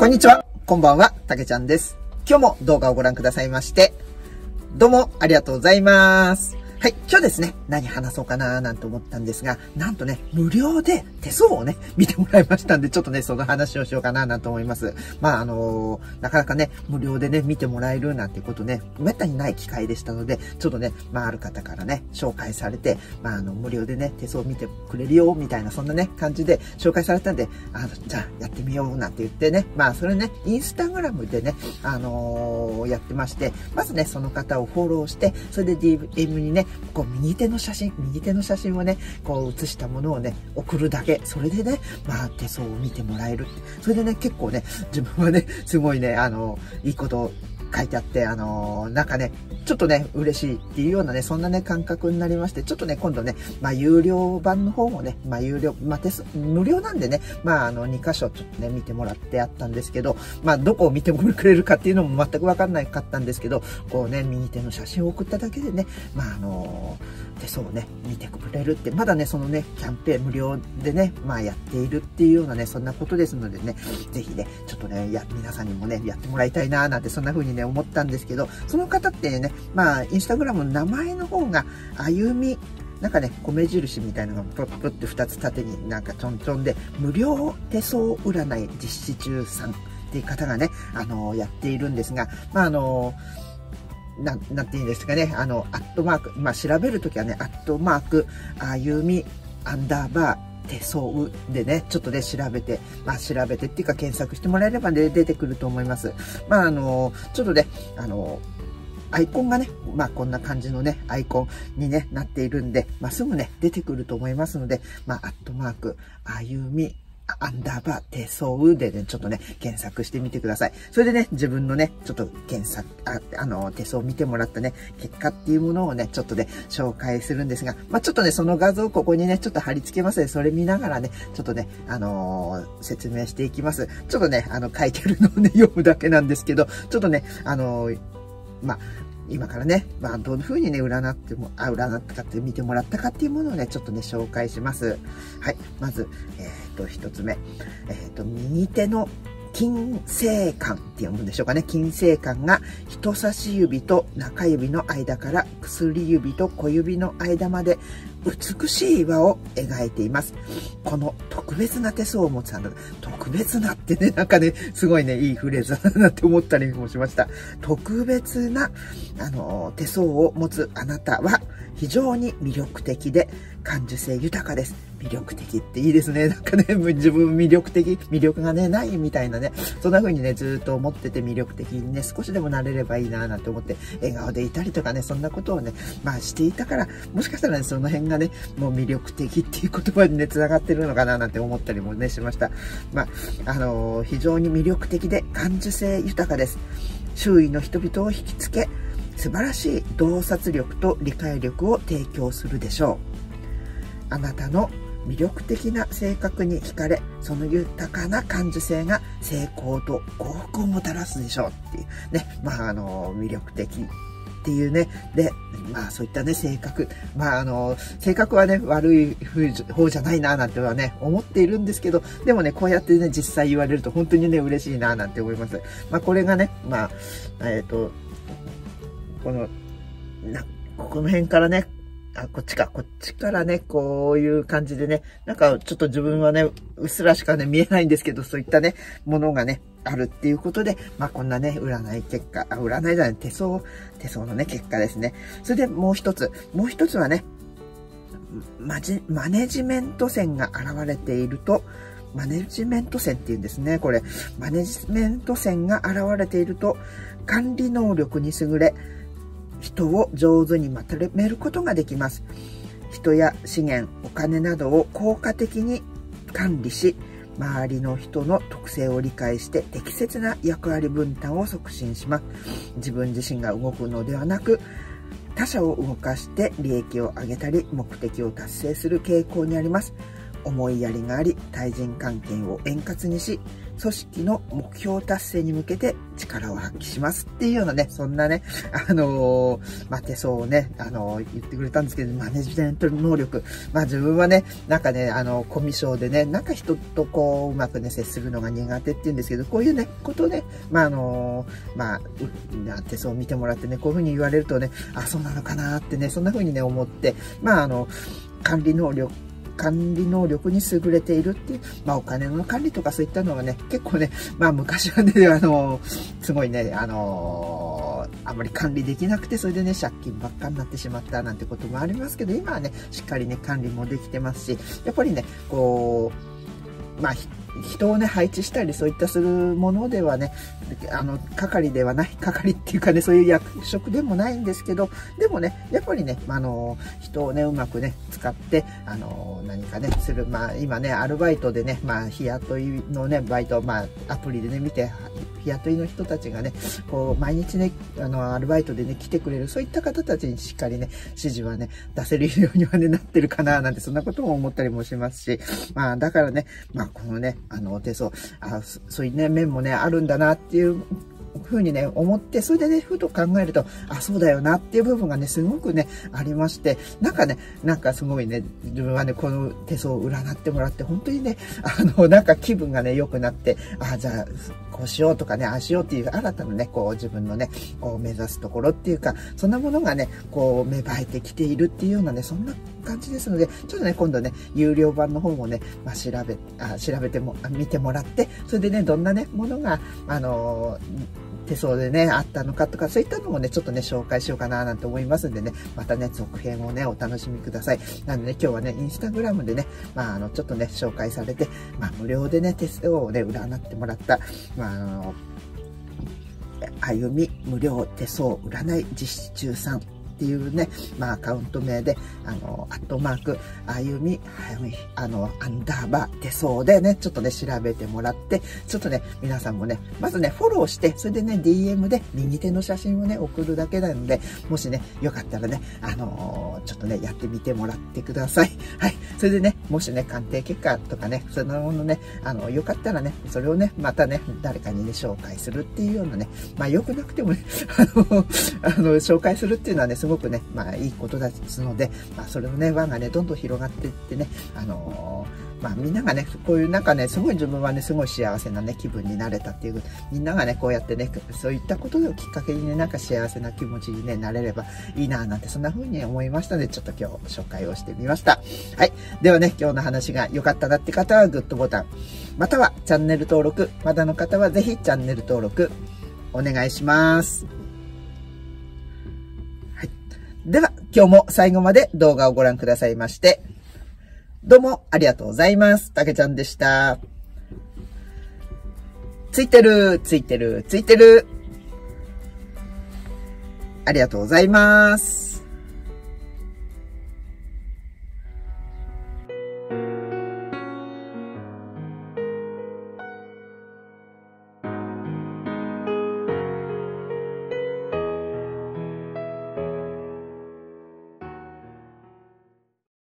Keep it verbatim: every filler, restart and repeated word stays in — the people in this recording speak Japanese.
こんにちは、こんばんは、たけちゃんです。今日も動画をご覧くださいまして、どうもありがとうございます。はい、今日ですね、何話そうかなーなんて思ったんですが、なんとね、無料で手相をね、見てもらいましたんで、ちょっとね、その話をしようかななんて思います。まあ、あのー、なかなかね、無料でね、見てもらえるなんてことね、めったにない機会でしたので、ちょっとね、まあ、ある方からね、紹介されて、まあ、あの、無料でね、手相を見てくれるよ、みたいな、そんなね、感じで紹介されたんで、あの、じゃあ、やってみようなんて言ってね、まあ、それね、インスタグラムでね、あのー、やってまして、まずね、その方をフォローして、それで ディーエム にね、こう、右手の写真、右手の写真をね、こう写したものをね、送るだけ。それでね、まあ手相を見てもらえるって。それでね、結構ね、自分はね、すごいね、あの、いいこと書いてあって、あの、なんかね、ちょっとね、嬉しいっていうようなね、そんなね、感覚になりまして、ちょっとね、今度ね、まあ、有料版の方もね、まあ、有料、まあ、手数、無料なんでね、まあ、あの、に箇所ちょっとね、見てもらってあったんですけど、まあ、どこを見てくれるかっていうのも全くわかんないかったんですけど、こうね、右手の写真を送っただけでね、まあ、あの、手相をね、見てくれるって、まだね、そのね、キャンペーン無料でね、まあ、やっているっていうようなね、そんなことですのでね、ぜひね、ちょっとね、や、皆さんにもね、やってもらいたいなーなんて、そんな風にね、思ったんですけど、その方ってね、まあ、インスタグラムの名前の方が、あゆみ、なんかね、米印みたいなのがプップって二つ縦になんかちょんちょんで、無料手相占い実施中さんっていう方がね、あのー、やっているんですが、まあ、あのー、な、なんていうんですかね、あの、アットマーク、まあ、調べるときはね、アットマーク、あゆみ、アンダーバー、手相でね、ちょっとね、調べて、まあ、調べてっていうか検索してもらえればね、出てくると思います。まあ、あのー、ちょっとね、あのー、アイコンがね、まあこんな感じのね、アイコンに、ね、なっているんで、まあすぐね、出てくると思いますので、まあアットマーク、あゆみ、アンダーバー、手相でね、ちょっとね、検索してみてください。それでね、自分のね、ちょっと検索、あ、あの、手相を見てもらったね、結果っていうものをね、ちょっとね、紹介するんですが、まあちょっとね、その画像をここにね、ちょっと貼り付けますので、それ見ながらね、ちょっとね、あのー、説明していきます。ちょっとね、あの、書いてるのをね、読むだけなんですけど、ちょっとね、あのー、まあ、今からね、まあ、どういう風にね、占っても、あ、占ったかって見てもらったかっていうものをね、ちょっとね、紹介します。はい。まず、えっと、一つ目。えっと、右手の金星管って読むんでしょうかね。金星管が人差し指と中指の間から薬指と小指の間まで美しい輪を描いています。この特別な手相を持つあなた、特別なってね、なんかね、すごいね、いいフレーズだなって思ったりもしました。特別な、あの、手相を持つあなたは非常に魅力的で感受性豊かです。魅力的っていいですね。なんかね、自分魅力的、魅力がね、ないみたいなね、そんな風にね、ずっと思ってて魅力的にね、少しでもなれればいいななんて思って、笑顔でいたりとかね、そんなことをね、まあしていたから、もしかしたらね、その辺がね、もう魅力的っていう言葉にね、繋がってるのかななんて思ったりもね、しました。まあ、あのー、非常に魅力的で感受性豊かです。周囲の人々を引きつけ、素晴らしい洞察力と理解力を提供するでしょう。あなたの魅力的な性格に惹かれ、その豊かな感受性が成功と幸福をもたらすでしょうっていうね、まああの魅力的っていうね、で、まあそういったね性格、まああの性格はね悪い方じゃないななんてはね思っているんですけど、でもねこうやってね実際言われると本当にね嬉しいななんて思います。まあこれがね、まあえっとこのなここの辺からね。あ、こっちか。こっちからね、こういう感じでね、なんかちょっと自分はね、うっすらしかね、見えないんですけど、そういったね、ものがね、あるっていうことで、まあこんなね、占い結果、あ、占いじゃない、手相、手相のね、結果ですね。それでもう一つ、もう一つはね、マジ、マネジメント線が現れていると、マネジメント線っていうんですね、これ。マネジメント線が現れていると、管理能力に優れ、人を上手にまとめることができます。人や資源、お金などを効果的に管理し、周りの人の特性を理解して適切な役割分担を促進します。自分自身が動くのではなく、他者を動かして利益を上げたり、目的を達成する傾向にあります。思いやりがあり、対人関係を円滑にし、 組織の目標達成に向けて力を発揮しますっていうようなね、そんなね、あのー、まあ、手相をね、あのー、言ってくれたんですけど、マネジメント能力。まあ、自分はね、なんかね、あの、コミュ障でね、なんか人とこう、うまくね、接するのが苦手って言うんですけど、こういうね、ことをね、まあ、あのー、まあ、手相を見てもらってね、こういうふうに言われるとね、あ、そうなのかなってね、そんなふうにね、思って、まあ、あの、管理能力、管理能力に優れているっていう、まあお金の管理とかそういったのがね、結構ね、まあ昔はね、あの、すごいね、あの、あまり管理できなくて、それでね、借金ばっかになってしまったなんてこともありますけど、今はね、しっかりね、管理もできてますし、やっぱりね、こう、まあ、人をね、配置したり、そういったするものではね、あの、係ではない、係っていうかね、そういう役職でもないんですけど、でもね、やっぱりね、あの、人をね、うまくね、使って、あの、何かね、する、まあ、今ね、アルバイトでね、まあ、日雇いのね、バイト、まあ、アプリでね、見て、日雇いの人たちがね、こう、毎日ね、あの、アルバイトでね、来てくれる、そういった方たちにしっかりね、指示はね、出せるようにはね、なってるかな、なんて、そんなことも思ったりもしますし、まあ、だからね、まあ、このね、あの、手相、あ、そういうね、面もね、あるんだなっていうふうにね、思って、それでね、ふと考えると、あ、そうだよなっていう部分がね、すごくね、ありまして、なんかね、なんかすごいね、自分はね、この手相を占ってもらって、本当にね、あの、なんか気分がね、良くなって、あ、じゃあ、こうしようとかね、ああしようっていう新たなね、こう自分のね、こう目指すところっていうか、そんなものがね、こう芽生えてきているっていうようなね、そんな感じですので、ちょっとね、今度ね、有料版の方もね、まあ、調べ、あ、調べても、見てもらって、それでね、どんなね、ものが、あのー、手相でね、あったのかとか、そういったのもね、ちょっとね、紹介しようかななんて思いますんでね、またね、続編をね、お楽しみください。なんでね、今日はね、インスタグラムでね、まあ、あの、ちょっとね、紹介されて、まあ、無料でね、手相をね、占ってもらった、まあ、あの、歩み無料手相占い実施中さんっていうね、まあアカウント名で、あの、アットマーク、歩み、あの、アンダーバー手相でね、ちょっとね、調べてもらって、ちょっとね、皆さんもね、まずね、フォローして、それでね、ディーエム で右手の写真をね、送るだけなので、もしね、よかったらね、あのー、ちょっとね、やってみてもらってください。はい。それでね、もしね、鑑定結果とかね、そのものね、あの、よかったらね、それをね、またね、誰かにね、紹介するっていうようなね、まあ、よくなくてもね、あの、あの、紹介するっていうのはね、すごくね、まあいいことですので、まあそれのね、輪がね、どんどん広がっていってね、あのー、まあみんながね、こういうなんかね、すごい自分はね、すごい幸せなね、気分になれたっていう、みんながね、こうやってね、そういったことをきっかけにね、なんか幸せな気持ちにね、なれればいいなぁなんて、そんな風に思いましたので、ちょっと今日紹介をしてみました。はい。ではね、今日の話が良かったなって方はグッドボタン、またはチャンネル登録、まだの方はぜひチャンネル登録、お願いします。では、今日も最後まで動画をご覧くださいまして、どうもありがとうございます。たけちゃんでした。ついてる、ついてる、ついてる。ありがとうございます。